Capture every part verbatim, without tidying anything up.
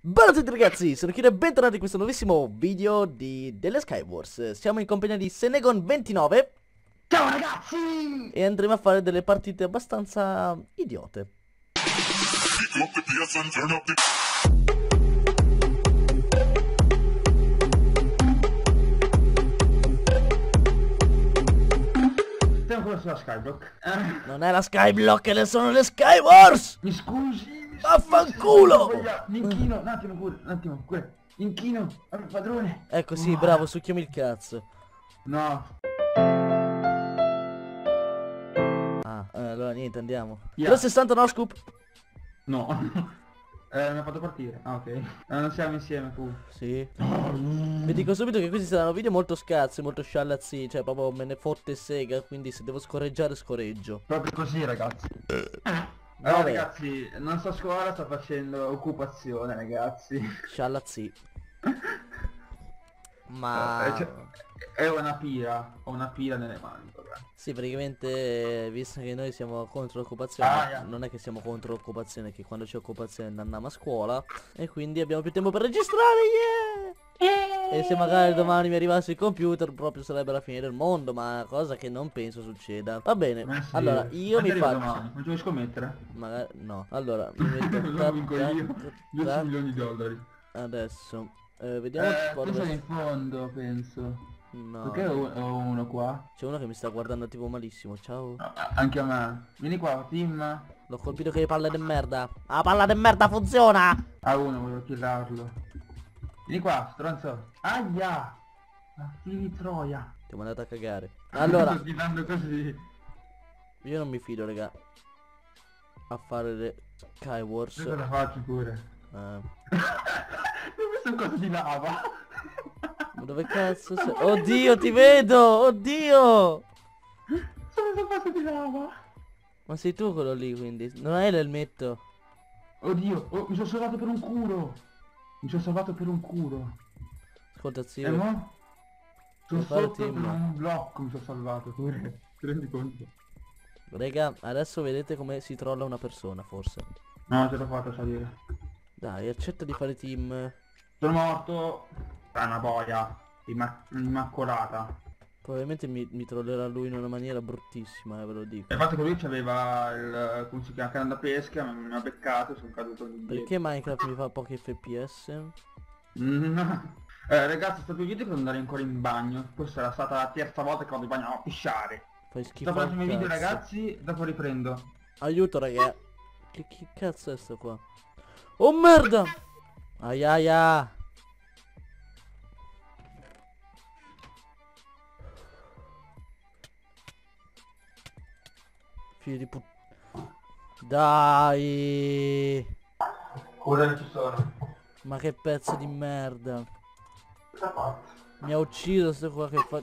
Buongiorno a tutti ragazzi, sono Kiro e bentornati in questo nuovissimo video di delle Skywars. Siamo in compagnia di Senegon ventinove. Ciao ragazzi! E andremo a fare delle partite abbastanza idiote. Siamo ancora sulla Skyblock. Eh, Non è la Skyblock, le sono le Skywars! mi scusi, mi scusi. Vaffanculo! Mi inchino, un attimo pure, un attimo, pure. Inchino al padrone. Ecco sì, bravo, succhiami il cazzo. No. Ah, eh, allora niente, andiamo. Yeah. trecentosessanta no scoop. No. Eh, mi ha fatto partire. Ah, ok. Eh, non siamo insieme, fu. Sì. Vi dico subito che questi saranno video molto scazzi, molto sciallazzi, cioè proprio me ne fotte sega, quindi se devo scorreggiare scorreggio. Proprio così, ragazzi. Allora, Vabbè. ragazzi, non sto a scuola, sto facendo occupazione, ragazzi. Sciallazzi. Eh, Ma... cioè, è una pira, ho una pira nelle mani, vabbè. Sì, praticamente, visto che noi siamo contro l'occupazione, Ah, yeah. non è che siamo contro l'occupazione, che quando c'è occupazione andiamo a scuola, e quindi abbiamo più tempo per registrare, yeah! E se magari domani mi arrivasse il computer, proprio sarebbe la fine del mondo, ma cosa che non penso succeda. Va bene, Ma sì. allora, io mi Quanto arriva faccio... domani? Non ci vuoi scommettere? Magari... no, allora, mi metto... Lo vinco io. dieci tac, milioni di dollari. adesso, eh, vediamo un Eh, po' penso dove... in fondo, penso. No, Perché ho, ho uno qua? c'è uno che mi sta guardando tipo malissimo, ciao. Ah, anche a me. Vieni qua, team. L'ho colpito che palla di merda. La palla di merda funziona! A uno, volevo killarlo. Vieni qua, stronzo. Aia! Ma figli di troia. Ti ho mandato a cagare. Allora, Sto tirando così. io non mi fido, raga. A fare le Skywars. Io te la faccio pure. Eh, Non mi sono cosa di lava. ma dove cazzo sei? Oddio, ti vedo! Oddio! Sono un cosa di lava. Ma sei tu quello lì, quindi. Non hai l'elmetto. Oddio, oh, mi sono salvato per un culo. Mi sono salvato per un culo. Ascolta, E zio. mo? Sono Devo fare sotto per team. un blocco, mi sono salvato pure. Ti rendi conto? Raga, adesso vedete come si trolla una persona, forse. No, ce l'ho fatta salire. Dai, accetta di fare team. Sono morto. È una boia. Imma immacolata. Probabilmente mi, mi trollerà lui in una maniera bruttissima, eh, ve lo dico. E il fatto che lui c'aveva il... come si chiama? Canna da pesca, mi ha beccato e sono caduto lì. Perché Minecraft mi fa pochi F P S? Mm, eh, ragazzi, sto più video per andare ancora in bagno. Questa era stata la terza volta che vado in bagno a pisciare. Fai schifo Dopo al i miei video, cazzo. ragazzi, dopo riprendo. Aiuto, raga. Che, che cazzo è sto qua? Oh merda! Aiaia! Figlio di put... Dai! Ora non ci sono. Ma che pezzo di merda! Cosa ha fatto? Mi ha ucciso sto qua che fa...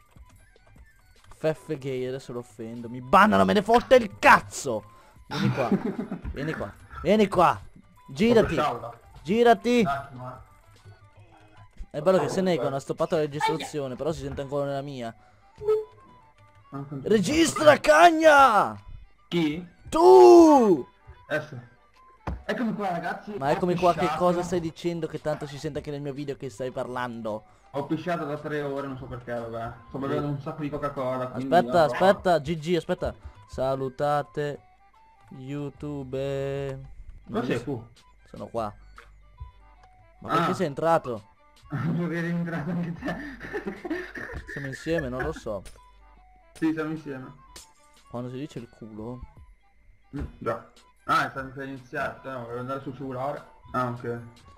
Feff gay, adesso lo offendo. Mi bannano, me ne fotte il cazzo! Vieni qua. Vieni qua. Vieni qua. Girati. Girati. Un attimo, eh. È bello che Senegon ha stoppato la registrazione, però si sente ancora nella mia. Registra, cagna! Chi? Tu! Adesso. Eccomi qua, ragazzi. Ma Ho eccomi qua, che pisciato. cosa stai dicendo che tanto si sente anche nel mio video che stai parlando? Ho pisciato da tre ore, non so perché, vabbè. Sto bevendo un sacco di Coca-Cola. quindi- Aspetta, oh. aspetta, G G, aspetta. Salutate YouTube. Dove sei tu? Sono qua. Ma Ah. perché sei entrato? Perché eri entrato anche te. Siamo insieme, non lo so. Sì, siamo insieme. Quando si dice il culo. Mm, già. Ah, sta per iniziare, no, devo andare sul cellulare. Ah, ok.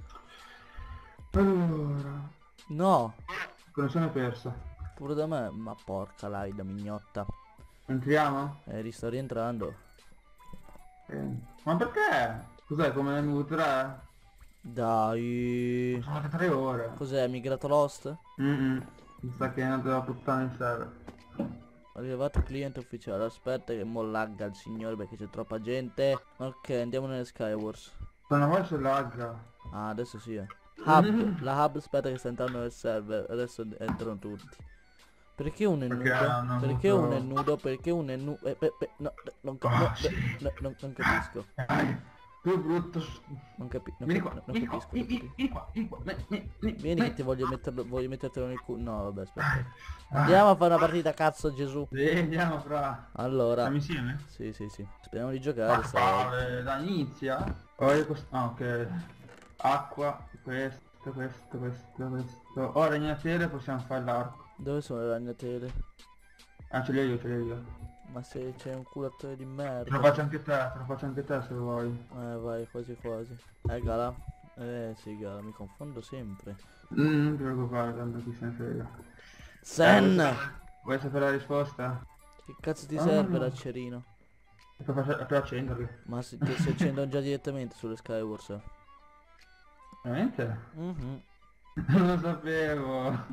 Allora. No, Connessione persa. pure da me. Ma porca laida mignotta. Entriamo? Eh, risto rientrando. Eh. Ma perché? Cos'è, come M V tre? Dai. Sono andate tre ore. Cos'è, migrato Lost? Mm -mm. Mi sa che è andato la puttana in server. Arrivato cliente ufficiale. Aspetta che mo lagga il signore perché c'è troppa gente. Ok, andiamo nelle Skywars. Sono voi se lagga. Ah, adesso sì. eh. Hub. La hub aspetta che sta entrando nel server. Adesso entrano tutti. Perché uno è Perché nudo? hanno Perché avuto- uno è nudo? Perché uno è nudo? Eh, pe- pe- no, non, cap- Oh, no, sì. no, no, non capisco. Dai. più brutto. Non, capi non, Vieni capi qua, non vieni qua, capisco. vieni, non capisco. vieni qua, vieni qua, vieni, vieni, vieni, Vieni che vieni. ti voglio metterlo, voglio mettertelo nel culo. No, vabbè, aspetta. Andiamo a fare una partita, cazzo, Gesù. Sì, andiamo fra. Allora. Siamo insieme? Sì, sì, sì. Speriamo di giocare stavolta. Ah, da inizia. Poi cost- ah, ok. Acqua, questo, questo, questo, questo. Ora in tele possiamo fare l'arco. Dove sono le ragnatele? Ah, ce l'ho io, ce l'ho io. Ma se c'è un culatore di Te lo merda. faccio anche te, te lo faccio anche te se vuoi. Eh, vai, quasi quasi. Eh, Gala. Eh, sì, Gala, mi confondo sempre. Mm, non ti preoccupare, tanto chi se ne frega. Sen! Eh, vuoi sapere la risposta? Che cazzo ti Ah, serve no. l'accerino? Per, per, per accenderli. Ma si, ti- si accendono già direttamente sulle Skywars. eh. Veramente? Mhm. Non lo sapevo.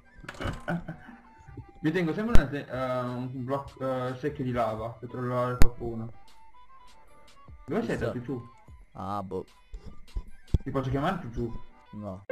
Mi tengo sempre una te- eh, un blocco uh, secchio di lava per trovare qualcuno. Dove sei Chissà. te? Giù? Ah, boh. Ti posso chiamare più giù? No.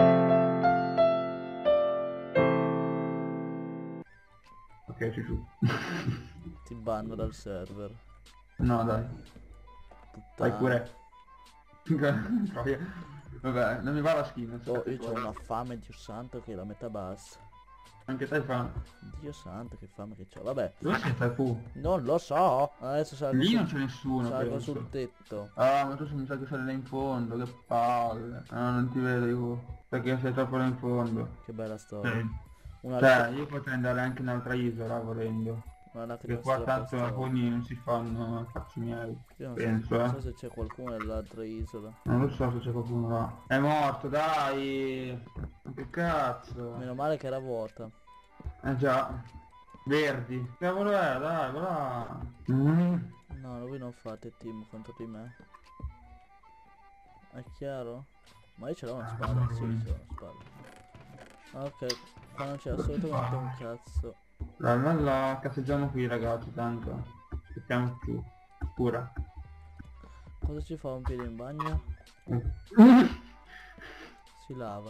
Ok, ci giù. Ti banno dal server. No dai, Puttana. vai pure. Troia. Vabbè, non mi va la skin. Oh, io c'ho una fame, Dio santo, che è la metà bassa. Anche te fa. Dio santo, che fame che c'ho. Vabbè. Dove sei te fu? Non lo so. Adesso salgo, Lì sul, non c'è nessuno, salgo penso. sul tetto. Ah, ma tu mi sa che sei là in fondo, che palle. Ah, non ti vedo io. Perché sei troppo là in fondo. Che bella storia. Sì. Una, Cioè, io potrei andare anche in un'altra isola volendo. una Perché lacrima qua sulla tanto testa. alcuni non si fanno cazzi miei. Io non so, Penso, non eh. so se c'è qualcuno nell'altra isola. Non lo so se c'è qualcuno là. È morto, dai! Ma che cazzo? Meno male che era vuota. Eh già. Verdi. Cavolo è, dai, voilà. Mm. No, voi non fate team contro di me. È chiaro? Ma io ce l'ho una spada, sì, ce l'ho una spada. Ok, qua non c'è assolutamente un cazzo. La la la, casseggiamo qui ragazzi, tanto. Mettiamo più. Pura. Cosa ci fa un piede in bagno? Mm. Si lava.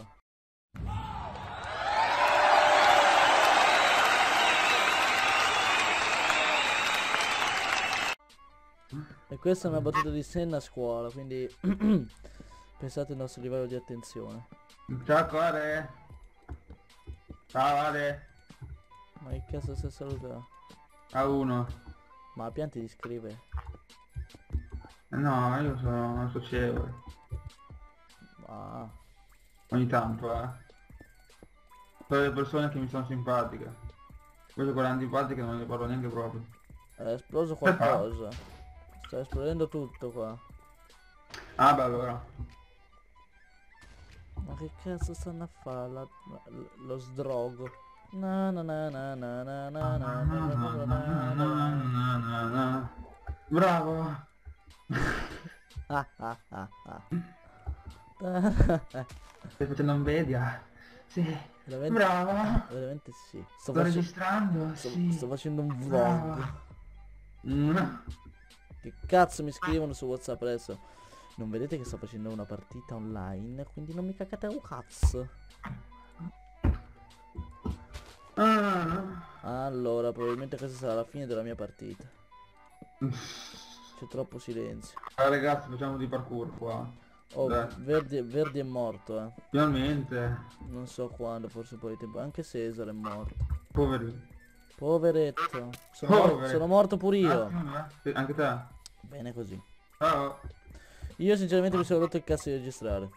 E questa è una battuta di Senna a scuola, quindi pensate al nostro livello di attenzione. Ciao Core. Ciao Ale. Ma che cazzo stai salutando? A uno. Ma la pianta ti scrive? No, io sono socievole. Ah, Ogni tanto, eh. Per le persone che mi sono simpatiche. Invece quelle antipatiche non ne parlo neanche proprio. è esploso qualcosa. Sta esplodendo tutto qua. Ah beh allora. Ma che cazzo stanno a fare la- la- lo sdrogo? Na na na na na na na na na na na na. Bravo. Ah ah ah ah. Stai facendo invidia? Sì. Veramente, Bravo. veramente sì. Sto, Sto face- registrando? sto- Sì. sto facendo un vlog. Bravo. Mm. Che cazzo mi scrivono su WhatsApp adesso? Non vedete che sto facendo una partita online, quindi non mi cacate un cazzo. Ah. Allora, probabilmente questa sarà la fine della mia partita. C'è troppo silenzio. Ah, ragazzi, facciamo di parkour qua. Oh, Dai. Verdi, Verdi è morto, eh. Finalmente. Non so quando, forse un po' di tempo. Anche Cesare è morto. Poveri. Poveretto. Sono, mor- Poveri. sono morto pure io. Ah, sì, anche te. Bene così. Ciao. Io sinceramente mi sono rotto il cazzo di registrare.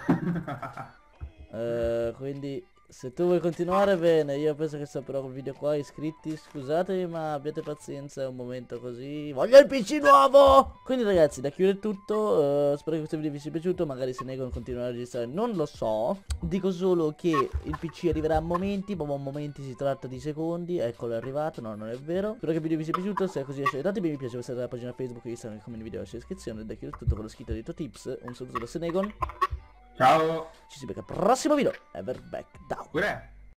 Eh, quindi se tu vuoi continuare bene, io penso che saprò il video qua. Iscritti, scusatemi ma abbiate pazienza, è un momento così. Voglio il P C nuovo! Quindi ragazzi, da chiudere tutto, eh, spero che questo video vi sia piaciuto. Magari se Negon continuerà a registrare non lo so. Dico solo che il P C arriverà a momenti, proprio a momenti si tratta di secondi. Eccolo, è arrivato, no non è vero. Spero che il video vi sia piaciuto, se è così lasciate tanti mi piace, passate alla pagina Facebook, Instagram, come il video lasciate descrizione. Da chiudere tutto con lo scritto di Tips. Un saluto da Senegon. Ciao. Ci si becca al prossimo video. Ever back down. Pure.